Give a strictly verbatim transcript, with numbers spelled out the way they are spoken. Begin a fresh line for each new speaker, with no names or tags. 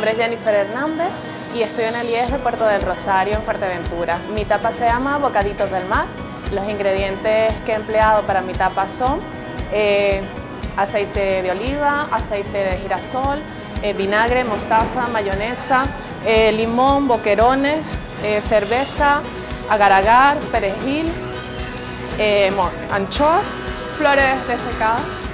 nombre es Jennifer Hernández y estoy en el I E S de Puerto del Rosario, en Fuerteventura. Mi tapa se llama Bocaditos del Mar. Los ingredientes que he empleado para mi tapa son eh, aceite de oliva, aceite de girasol, eh, vinagre, mostaza, mayonesa, eh, limón, boquerones, eh, cerveza, agar-agar, perejil, eh, anchoas, flores desecadas.